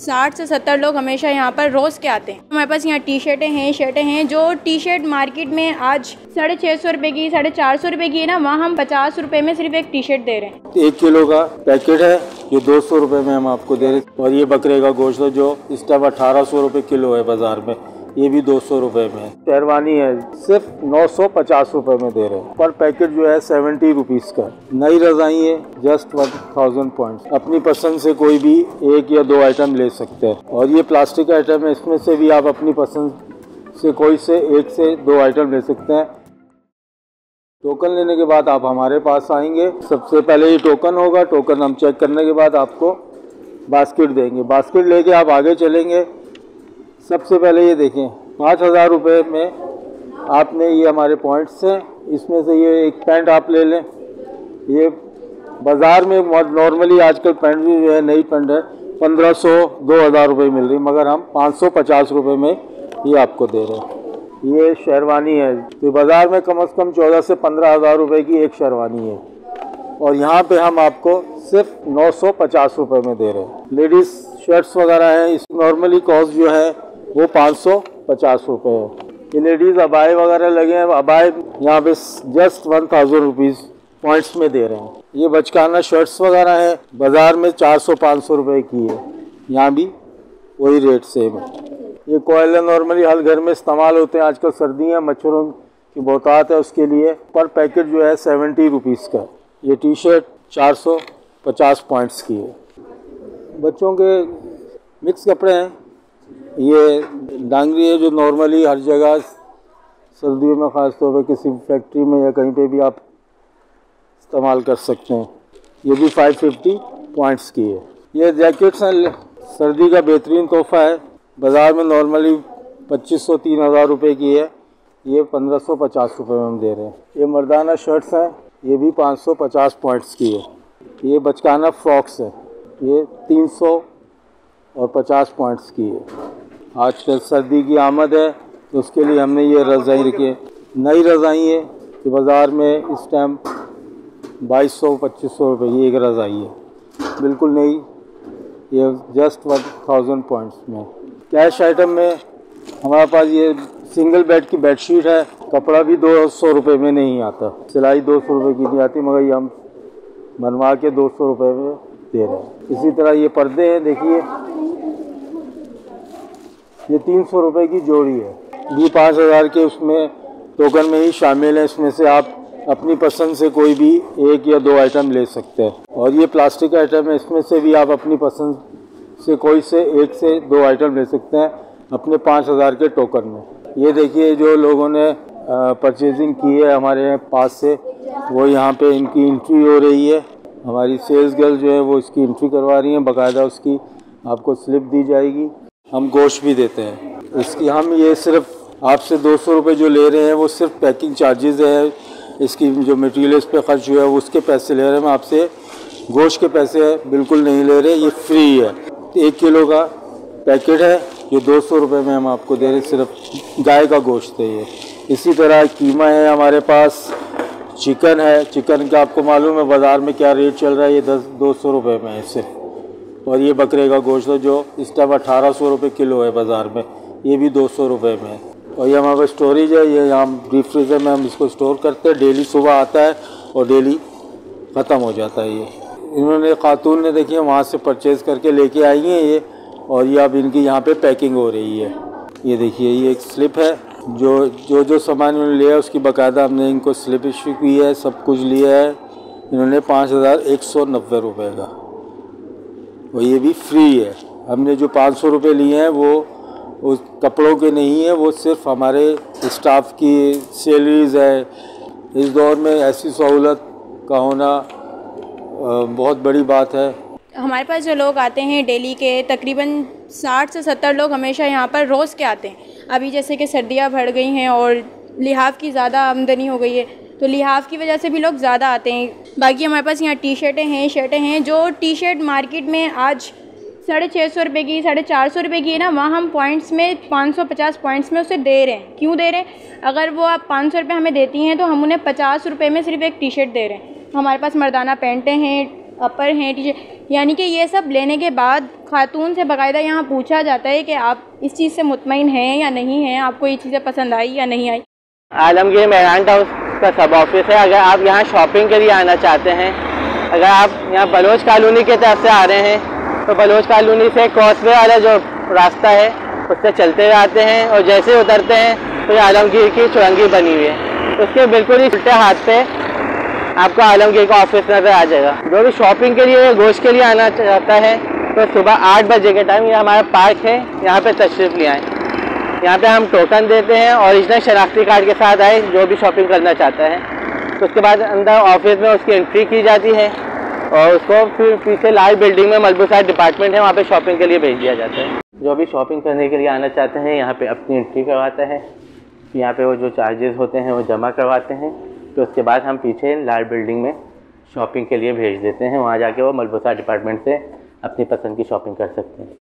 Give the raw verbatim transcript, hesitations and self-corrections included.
साठ से सत्तर लोग हमेशा यहाँ पर रोज़ के आते हैं। हमारे पास यहाँ टी शर्टें हैं, शर्टें हैं। जो टी शर्ट मार्केट में आज साढ़े छः सौ रुपये की, साढ़े चार सौ रुपये की है ना, वहाँ हम पचास रुपये में सिर्फ एक टी शर्ट दे रहे हैं। एक किलो का पैकेट है, ये दो सौ रुपये में हम आपको दे रहे हैं। और ये बकरे का गोश्त है जो इस टाइम अठारह सौ रुपये किलो है बाज़ार में, ये भी दो सौ रुपये में। शेरवानी है, सिर्फ नौ सौ पचास रुपये में दे रहे हैं। पर पैकेट जो है सेवेंटी रुपीज़ का। नई रज़ाई है, जस्ट वन थाउजेंड पॉइंट्स। अपनी पसंद से कोई भी एक या दो आइटम ले सकते हैं। और ये प्लास्टिक आइटम है, इसमें से भी आप अपनी पसंद से कोई से एक से दो आइटम ले सकते हैं। टोकन लेने के बाद आप हमारे पास आएंगे। सबसे पहले ये टोकन होगा, टोकन हम चेक करने के बाद आपको बास्केट देंगे। बास्केट लेके आप आगे चलेंगे। सबसे पहले ये देखें, पाँच हज़ार रुपये में आपने ये हमारे पॉइंट्स हैं, इसमें से ये एक पैंट आप ले लें। ये बाज़ार में नॉर्मली आजकल पैंट भी जो है, नई पैंट है, पंद्रह सौ दो हज़ार रुपये मिल रही, मगर हम पाँच सौ पचास रुपये में ये आपको दे रहे हैं। ये शेरवानी है, तो बाज़ार में कम से कम चौदह से पंद्रह हज़ार रुपये की एक शेरवानी है, और यहाँ पे हम आपको सिर्फ नौ सौ पचास रुपये में दे रहे हैं। लेडीज़ शर्ट्स वगैरह हैं, इस नॉर्मली कॉस्ट जो है वो पाँच सौ पचास रुपये है। ये लेडीज़ अबाए वगैरह लगे हैं, अबाए यहाँ पे just one thousand rupees points में दे रहे हैं। ये बचकाना शर्ट्स वगैरह हैं, बाज़ार में चार सौ पाँच सौ रुपये की है, यहाँ भी वही रेट सेम है। ये कोयल नॉर्मली हर घर में इस्तेमाल होते हैं, आजकल सर्दियाँ मच्छरों की बहुतात है, उसके लिए पर पैकेट जो है सेवेंटी रुपीज़ का। ये टी शर्ट चार सौ पचास पॉइंट्स की है। बच्चों के मिक्स कपड़े हैं, ये डांगरी है जो नॉर्मली हर जगह सर्दियों में ख़ास तौर पे किसी फैक्ट्री में या कहीं पे भी आप इस्तेमाल कर सकते हैं। ये भी फाइव फिफ्टी पॉइंट्स की है। ये जैकेट्स हैं, सर्दी का बेहतरीन तोहफ़ा है। बाज़ार में नॉर्मली पच्चीस सौ तीन हज़ार रुपये की है, ये पंद्रह सौ पचास रुपये में हम दे रहे हैं। ये मर्दाना शर्ट्स हैं, ये भी पाँच सौ पचास पॉइंट्स की है। ये बचकाना फ्रॉक्स है, ये तीन सौ और पचास पॉइंट्स की है। आजकल सर्दी की आमद है, तो उसके लिए हमने ये रज़ाई रखी है। नई रज़ाई है कि बाज़ार में इस टाइम बाईस सौ पच्चीस सौ रुपये की एक रज़ाई है, बिल्कुल नई, ये जस्ट वन थाउजेंड पॉइंट्स में। कैश आइटम में हमारे पास ये सिंगल बेड की बेडशीट है, कपड़ा भी दो सौ रुपये में नहीं आता, सिलाई दो सौ रुपये की नहीं आती, मगर ये हम बनवा के दो सौ रुपये में दे रहे हैं। इसी तरह ये पर्दे हैं, देखिए ये तीन सौ रुपये की जोड़ी है, ये पाँच हज़ार के उसमें टोकन में ही शामिल है। इसमें से आप अपनी पसंद से कोई भी एक या दो आइटम ले सकते हैं। और ये प्लास्टिक आइटम है, इसमें से भी आप अपनी पसंद से कोई से एक से दो आइटम ले सकते हैं अपने पाँच हज़ार के टोकन में। ये देखिए जो लोगों ने परचेजिंग की है हमारे पास से, वो यहाँ पे इनकी एंट्री हो रही है। हमारी सेल्स गर्ल जो है वो इसकी एंट्री करवा रही हैं, बाकायदा उसकी आपको स्लिप दी जाएगी। हम गोश्त भी देते हैं इसकी। हम ये सिर्फ आपसे दो सौ रुपये जो ले रहे हैं वो सिर्फ पैकिंग चार्जेस है, इसकी जो मटेरियल इस पे खर्च हुआ है उसके पैसे ले रहे हैं। हम आपसे गोश्त के पैसे बिल्कुल नहीं ले रहे, ये फ्री है। एक किलो का पैकेट है, ये दो सौ रुपये में हम आपको दे रहे हैं, सिर्फ गाय का गोश्त है ये। इसी तरह कीमा है हमारे पास, चिकन है, चिकन का आपको मालूम है बाज़ार में क्या रेट चल रहा है, ये दस दो सौ रुपये में है सिर्फ। और ये बकरे का गोश्त है जो इस टाइम अठारह सौ रुपये किलो है बाज़ार में, ये भी दो सौ रुपये में है। और ये हमारे पास स्टोरेज है, ये यहाँ डीप फ्रीज़र में हम इसको स्टोर करते हैं। डेली सुबह आता है और डेली ख़त्म हो जाता है। ये इन्होंने खातून ने देखिए वहाँ से परचेज़ करके लेके आई हैं ये, और ये अब इनकी यहाँ पे पैकिंग हो रही है। ये देखिए ये एक स्लिप है, जो जो जो सामान इन्होंने लिया है उसकी बाकायदा हमने इनको स्लिप इशू की है, सब कुछ लिया है इन्होंने पाँच हज़ार एक सौ नब्बे रुपये का, और ये भी फ्री है। हमने जो पाँच सौ रुपये लिए हैं वो उस कपड़ों के नहीं है, वो सिर्फ हमारे स्टाफ की सैलरीज़ है। इस दौर में ऐसी सहूलत का होना बहुत बड़ी बात है। हमारे पास जो लोग आते हैं डेली के तकरीबन साठ से सत्तर लोग हमेशा यहाँ पर रोज़ के आते हैं। अभी जैसे कि सर्दियाँ बढ़ गई हैं और लिहाफ की ज़्यादा आमदनी हो गई है, तो लिहाफ की वजह से भी लोग ज़्यादा आते हैं। बाकी हमारे पास यहाँ टी शर्टें हैं, शर्टें हैं। जो टी शर्ट मार्केट में आज साढ़े छः सौ रुपये की, साढ़े चार सौ रुपये की है ना, वहाँ हम पॉइंट्स में पाँच सौ पचास पॉइंट्स में उसे दे रहे हैं। क्यों दे रहे हैं? अगर वो आप पाँच सौ रुपये हमें देती हैं तो हम उन्हें पचास रुपये में सिर्फ एक टी शर्ट दे रहे हैं। हमारे पास मर्दाना पैंटें हैं, अपर हैं, टी शर्ट, यानी कि ये सब लेने के बाद खातून से बाकायदा यहाँ पूछा जाता है कि आप इस चीज़ से मुतमईन हैं या नहीं हैं, आपको ये चीज़ें पसंद आई या नहीं आई। आलमगीर मेहरान हाउस का सब ऑफिस है। अगर आप यहाँ शॉपिंग के लिए आना चाहते हैं, अगर आप यहाँ बलोच कॉलोनी की तरफ से आ रहे हैं तो बलोच कॉलोनी से कॉस्वे वाला जो रास्ता है उससे चलते हुए आते हैं और जैसे उतरते हैं तो ये आलमगीर की चुरंगी बनी हुई है। उसके बिल्कुल ही उल्टे हाथ पे आपको आलमगीर का ऑफिस नज़र आ जाएगा। जो भी शॉपिंग के लिए गोश्त के लिए आना चाहता है तो सुबह आठ बजे के टाइम ये हमारा पार्क है, यहाँ पे तशरीफ़ ले आएँ। यहाँ पे हम टोकन देते हैं, ओरिजिनल शनाख्ती कार्ड के साथ आए जो भी शॉपिंग करना चाहता है। तो उसके बाद अंदर ऑफिस में उसकी एंट्री की जाती है और उसको फिर पीछे लाल बिल्डिंग में मलबूसात डिपार्टमेंट है, वहाँ पे शॉपिंग के लिए भेज दिया जाता है। जो भी शॉपिंग करने के लिए आना चाहते हैं यहाँ पे अपनी एंट्री करवाता है, यहाँ पे वो जो चार्जेस होते हैं वो जमा करवाते हैं। तो उसके बाद हम पीछे लाल बिल्डिंग में शॉपिंग के लिए भेज देते हैं, वहाँ जाके वो मलबूसात डिपार्टमेंट से अपनी पसंद की शॉपिंग कर सकते हैं।